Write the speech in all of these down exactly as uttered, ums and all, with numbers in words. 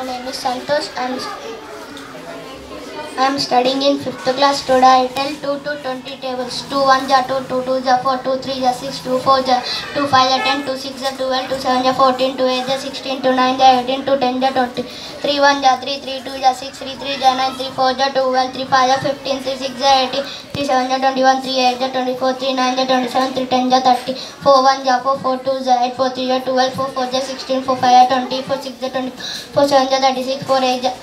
name is Santosh. I am I am studying in fifth class. Today I tell two to twenty tables. two one ja two, two two ja four, two three ja six, two four ja two five ja ten, two six ja twelve, two seven ja fourteen, two eight ja sixteen, two nine ja eighteen, two ten ja twenty, three one ja three, three two ja six, three three ja nine, three four ja twelve, three five ja fifteen, three six ja eighteen, three seven ja twenty-one, three eight ja twenty-four, three nine ja twenty-seven, three ten ja thirty, four one ja four, four two ja eight, four three ja twelve, four four ja sixteen, four five ja twenty, four six ja twenty, four seven ja thirty-six, four eight ja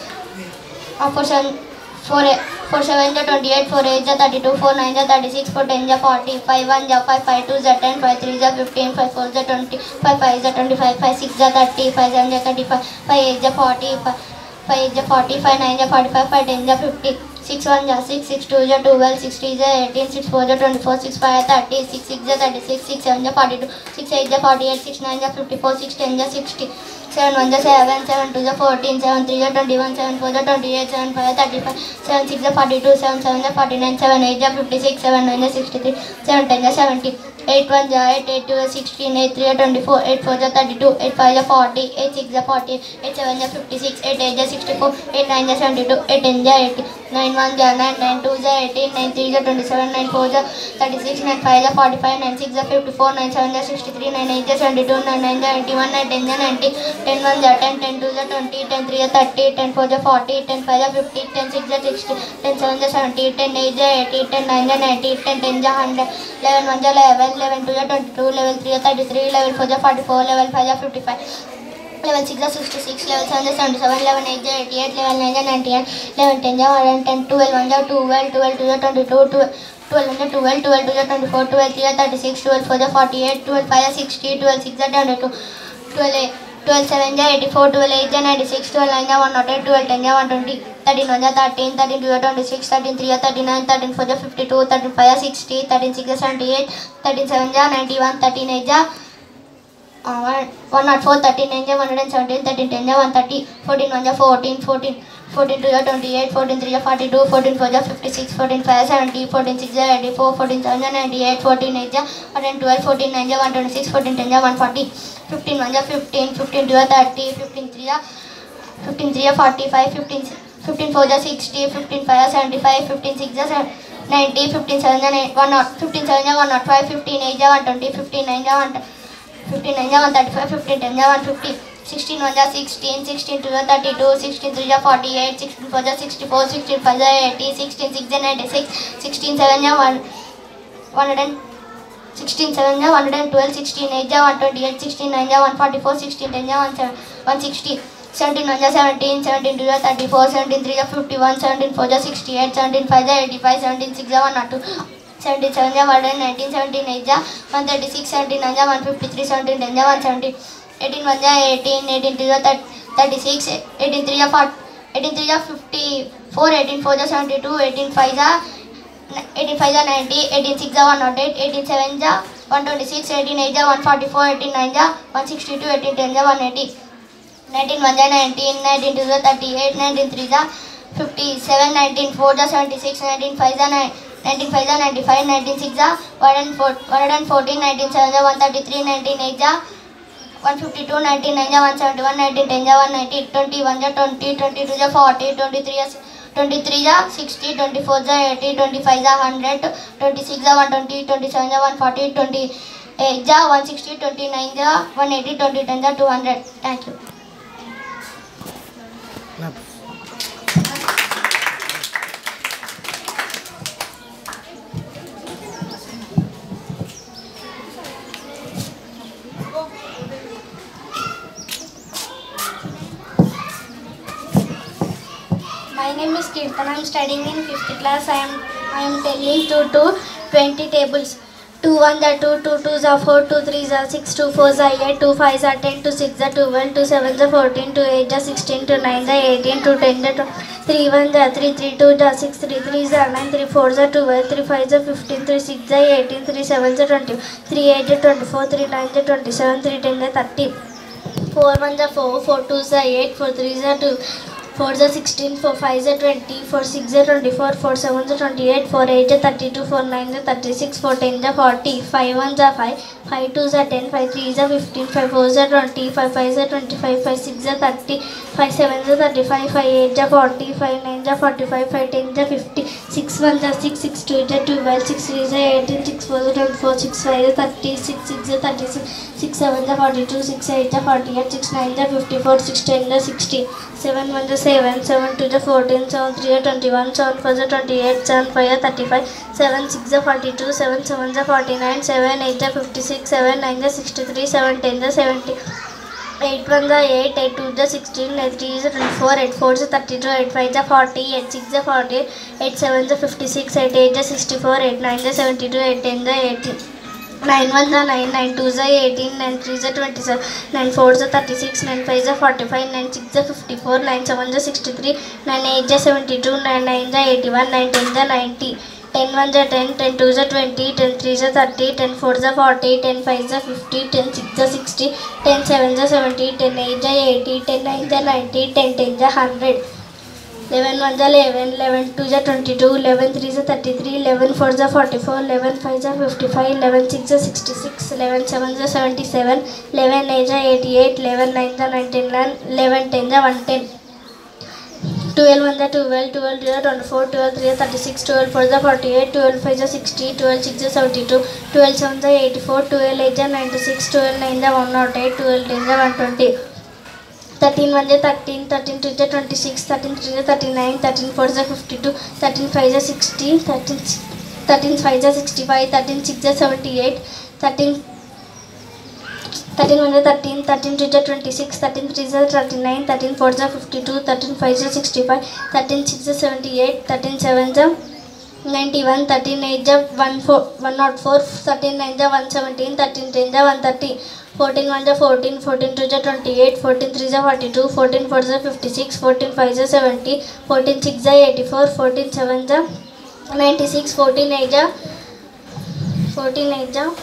uh, four seven four eight four seven ja twenty-eight, four eight ja thirty-two, four nine ja thirty-six, four ten ja forty, five one ja five, five two ja ten, five three ja fifteen, five four ja twenty, five five ja twenty-five, five six ja thirty, five seven ja thirty-five, five eight ja forty, five eight ja forty, five nine ja forty-five, five ten ja fifty, six one ja six, six two ja twelve, six three ja eighteen, six four ja twenty-four, six five ja thirty, six six ja thirty-six, six seven ja forty-two, six eight ja forty-eight, six nine ja fifty-four, six ten ja sixty, seven one ja seven, seven two ja fourteen, seven three ja twenty-one, seven four ja twenty-eight, seven five ja thirty-five, seven six ja forty-two, seven seven ja forty-nine, seven eight ja fifty-six, seven nine ja sixty-three, seven ten ja seventy, eight one ja eight, eight two ja sixteen, eight three ja twenty-four, eight four ja thirty-two, eight five ja forty, eight six ja forty, eight seven ja fifty-six, eight eight ja sixty-four, eight nine ja seventy-two, eight ten ja eighty, nine one ja nine, nine two ja eighteen, nine three ja twenty-seven, nine four ja thirty-six, nine five ja forty-five, nine six ja fifty-four, nine seven ja sixty-three, nine eight ja seventy-two, nine nine ja eighty-one, nine ten ja ninety, ten one ja ten, ten two ja twenty, ten three ja thirty, ten four ja forty, ten five ja fifty, ten six ja sixty, ten seven ja seventy, ten eight ja eighty, ten nine ja ninety, ten ten ja one hundred, eleven one ja eleven, eleven two ja twenty-two, eleven three ja thirty-three, eleven four ja forty-four, eleven five ja fifty-five, eleven six ja sixty-six, eleven seven ja seventy-seven, eleven eight ja eighty-eight, eleven nine ja ninety-eight, eleven ten ja one hundred ten, twelve one ja twelve, twelve two ja twenty-two, twelve one ja twelve, twelve two ja twenty-four, twelve three ja thirty-six, twelve four ja forty-eight, twelve five ja sixty, twelve six ja twenty-two, twelve eight, twelve seven ja eighty-four, twelve eight ja ninety-six, twelve nine ja one hundred, twelve ten ja one twenty, thirteen one ja thirteen, thirteen two ja twenty-six, thirteen three ja thirty-nine, thirteen four ja fifty-two, thirteen five ja sixty, thirteen six ja seventy-eight, thirteen seven ja ninety-one, thirteen eight ja uh, one oh four, thirteen nine ja one hundred seventeen, thirteen ten ja one thirty, fourteen one ja fourteen, fourteen, fourteen two ja twenty-eight, fourteen three ja forty-two, fourteen four ja fifty-six, fourteen five ja seventy, fourteen six ja eighty-four, fourteen seven ja ninety-eight, fourteen eight ja one hundred twelve, fourteen nine ja one twenty-six, fourteen ten ja one forty, fifteen one ja fifteen, fifteen two ja thirty, fifteen three ja fifteen three ja forty-five, fifteen fifteen four ja sixty, fifteen five ja seventy-five, fifteen six ja ninety, fifteen seven ja one, fifteen seven ja one oh five, fifteen eight ja one twenty, fifteen nine ja one, fifteen nine ja one thirty-five, fifteen ten ja one fifty, sixteen one ja sixteen, sixteen two ja thirty-two, sixteen three ja forty-eight, sixteen four ja sixty-four, sixteen five ja eighty, sixteen six ja ninety-six, sixteen seven ja one hundred, sixteen seven ja one hundred twelve, sixteen eight ja one twenty-eight, sixteen nine ja one forty-four, sixteen ten ja one sixty, seventeen one ja seventeen, seventeen two ja thirty-four, seventeen three ja fifty-one, seventeen four ja sixty-eight, seventeen five ja eighty-five, seventeen six ja one oh two, seventeen seven ja one nineteen, seventeen eight ja one thirty-six, seventeen nine ja one fifty-three, seventeen ten ja one seventy, eighteen one ja eighteen, eighteen two ja thirty-six, eighteen three ja forty, eighteen three ja fifty-four, eighteen four ja seventy-two, eighteen five ja eighteen five ja ninety, eighteen six ja one oh eight, eighteen seven ja one twenty-six, eighteen eight ja one forty-four, eighteen nine ja one sixty-two, eighteen ten ja one eighty, nineteen one ja nineteen, nineteen two ja thirty-eight, nineteen three ja fifty-seven, nineteen four ja seventy-six, nineteen five ja nineteen five ja ninety-five, nineteen six ja one fourteen, nineteen seven ja one thirty-three, nineteen eight ja one fifty-two, nineteen nine ja one seventy-one, nineteen ten ja one ninety, twenty-one ja twenty, twenty-two ja forty, twenty-three ja twenty-three ja sixty, twenty-four ja eighty, twenty-five ja one hundred, twenty-six ja one twenty, twenty-seven ja one forty, twenty-eight ja one sixty, twenty-nine ja one eighty, twenty ten ja two hundred. Thank you. My name is Kirtan. I am studying in fifth class. I am I am telling two to twenty tables. two one ja two, two two ja four, two three ja six, two four ja eight, two five ja ten, two six ja twelve, two seven ja fourteen, two eight ja sixteen, two nine ja eighteen, two ten ja three one ja three, three two ja six, three three ja nine, three four ja twelve, three five ja fifteen, three six ja eighteen, three seven ja twenty, three eight ja twenty-four, three nine ja twenty-seven, three ten ja thirty, four one ja four, four two ja eight, four three ja two, four is sixteen, four five is twenty, four six is twenty-four, four seven is twenty-eight, four eight is thirty-two, four nine is thirty-six, four ten is forty, five one is five, five two is ten, five three is fifteen, five four is twenty, five five is twenty-five, five six is thirty, five seven is thirty-five, five eight is forty, five nine is forty-five, five ten is fifty, six one is six, six two is twelve, six three is eighteen, six four is twenty-four, six five is thirty, six six is thirty-six, six seven is forty-two, six eight is forty-eight, six nine is fifty-four, six ten is sixty, seven one is seven, seven two is fourteen, seven three is twenty-one, seven four is twenty-eight, seven five is thirty-five, seven six is forty-two, seven seven is forty-nine, seven eight is fifty-six, seven nine is sixty-three, seven ten is seventy, eight one is eight, eight two is sixteen, eight three is twenty-four, eight four is thirty-two, eight five is forty, eight six is forty, eight seven is fifty-six, eight eight is sixty-four, eight nine is seventy-two, eight ten is eighteen, nine one is nine, nine two is eighteen, nine three is twenty-seven, nine four is thirty-six, nine five is forty-five, nine six is fifty-four, nine seven is sixty-three, nine eight is seventy-two, nine nine is eighty-one, nine ten is ninety, ten one is ten, ten two is twenty, ten three is thirty, ten four is forty, ten five is fifty, ten six is sixty, ten seven is seventy, ten eight is eighty, ten nine is ninety, ten ten is one hundred. eleven one is eleven, eleven two is twenty-two, eleven three is thirty-three, eleven four is forty-four, eleven five is fifty-five, eleven six is sixty-six, eleven seven is seventy-seven, eleven eight is eighty-eight, eleven nine is ninety-nine, eleven ten is one ten. twelve one is twelve, twelve two is twenty-four, twelve three is thirty-six, twelve four is forty-eight, twelve five is sixty, twelve six is seventy-two, twelve seven is eighty-four, twelve eight is ninety-six, twelve nine is one oh eight, twelve ten is one twenty. thirteen one is thirteen, thirteen two is twenty-six, thirteen three is thirty-nine, thirteen four is fifty-two, thirteen five is sixty, thirteen, thirteen five is sixty-five, thirteen six is seventy-eight, thirteen, thirteen one is thirteen, thirteen two is twenty-six, thirteen three is thirty-nine, thirteen four is fifty-two, thirteen five is sixty-five, thirteen six is seventy-eight, thirteen seven is ninety-one, thirteen eight is one oh four, thirteen nine is one seventeen, thirteen ten is one thirty, fourteen one is fourteen, fourteen two is twenty-eight, fourteen three is forty-two, fourteen four is fifty-six, fourteen five is seventy, fourteen six is eighty-four, fourteen seven is ninety-six, fourteen eight is fourteen eight is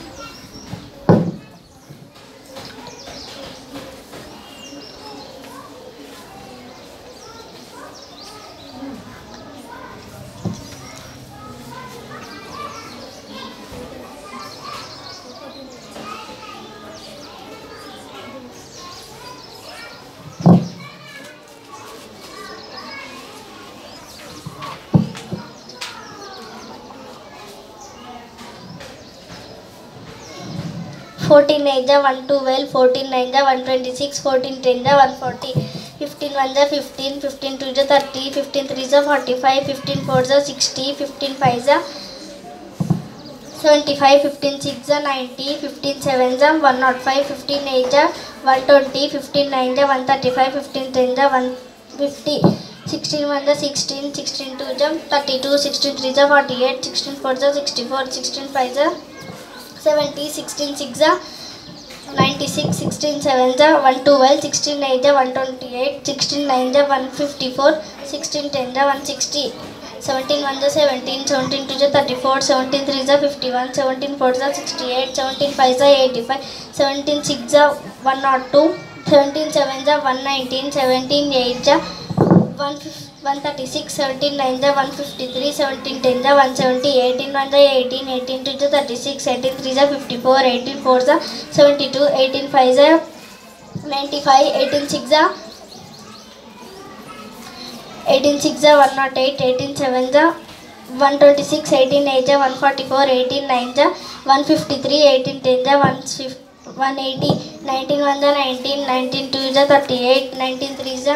fourteen eight is one twelve, fourteen nine is one twenty-six, fourteen ten is one forty, fifteen one is fifteen, fifteen two is thirty, fifteen three is forty-five, fifteen four is sixty, fifteen five is seventy-five, fifteen six is ninety, fifteen seven is one oh five, fifteen eight is one twenty, fifteen nine is one thirty-five, fifteen ten is one fifty, sixteen one is sixteen, sixteen two is thirty-two, sixteen three is forty-eight, sixteen four is sixty-four, sixteen five is seventy, sixteen six is ninety-six, sixteen seven is one twelve, sixteen eight is one twenty-eight, sixteen nine is one fifty-four, sixteen ten is one sixty, seventeen one is seventeen, seventeen two is thirty-four, seventeen three is fifty-one, seventeen four is sixty-eight, seventeen five is eighty-five, seventeen six is one oh two, seventeen seven is one nineteen, seventeen eight is one thirty-six, seventeen nine is one fifty-three, seventeen ten is one seventy, eighteen one is eighteen, eighteen two is thirty-six, eighteen three is fifty-four, eighteen four is seventy-two, eighteen five is ninety-five, eighteen six is eighteen six is one oh eight, eighteen seven is one twenty-six, eighteen eight is one forty-four, eighteen nine is one fifty-three, eighteen ten is one eighty, nineteen one is nineteen, nineteen two is thirty-eight, nineteen three is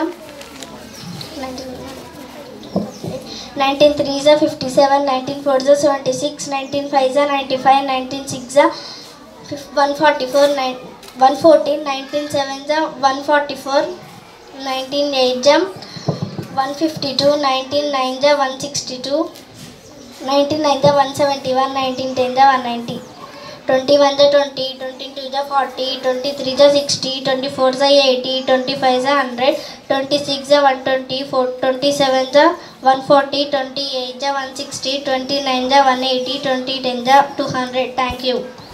nineteen three is fifty-seven, nineteen four is seventy-six, nineteen five is ninety-five, nineteen six is one forty-four, one fourteen, nineteen seven is one forty-four, nineteen eight is one fifty-two, nineteen nine is one sixty-two, nineteen nine is one seventy-one, nineteen ten is one ninety, twenty-one is twenty, twenty-two is forty, twenty-three is sixty, twenty-four is eighty, twenty-five is one hundred, twenty-six is one twenty, twenty-seven is one forty, twenty-eight is one sixty, twenty-nine is one eighty, twenty ten is two hundred. Thank you.